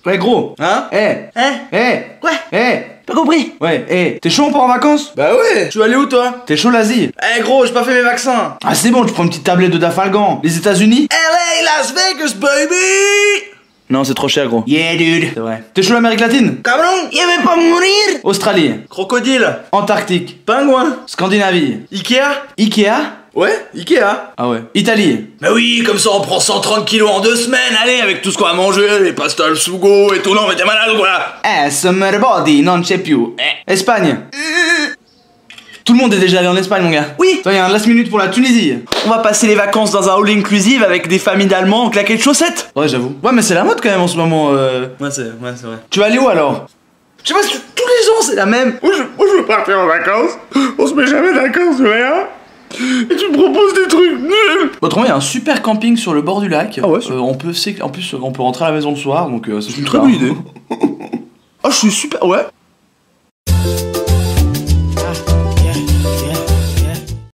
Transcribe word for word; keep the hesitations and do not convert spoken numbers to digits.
Ouais, gros. Hein? Eh. Hein? Eh. Quoi? Eh. Pas compris? Ouais, eh. T'es chaud, on part en vacances? Bah ouais, tu vas aller où toi? T'es chaud, l'Asie? Eh gros, j'ai pas fait mes vaccins. Ah, c'est bon, tu prends une petite tablette de Dafalgan. Les États-Unis? L A, Las Vegas, baby! Non, c'est trop cher, gros. Yeah, dude. C'est vrai. T'es chaud, l'Amérique latine? Cameron, il va pas mourir. Australie. Crocodile. Antarctique. Pingouin. Scandinavie. Ikea. Ikea? Ouais, Ikea. Ah ouais. Italie. Bah oui, comme ça on prend cent trente kilos en deux semaines, allez, avec tout ce qu'on a mangé, les pastas al sugo et tout, non mais t'es malade ou quoi? Eh, summer body, non c'è più. Eh. Espagne. Tout le monde est déjà allé en Espagne, mon gars. Oui. Toi, il y a un last minute pour la Tunisie. On va passer les vacances dans un all inclusive avec des familles d'Allemands en claquettes de chaussettes. Ouais, j'avoue. Ouais, mais c'est la mode quand même en ce moment. Euh... Ouais, c'est ouais, c'est vrai. Tu vas aller où alors? Je sais pas si tous les ans c'est la même. Moi je, moi je veux partir en vacances. On se met jamais d'accord sur rien. Et tu me proposes des trucs nuls. Autrement, il y a un super camping sur le bord du lac. Ah ouais, euh, on peut, c'est- en plus, on peut rentrer à la maison le soir, donc euh, c'est Une très bonne idée. Oh, je suis super. Ouais.